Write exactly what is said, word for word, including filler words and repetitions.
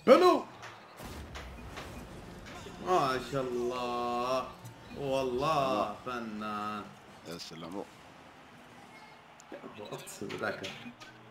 حلو. ما شاء الله والله فنان. يا سلام. اتصل ذاك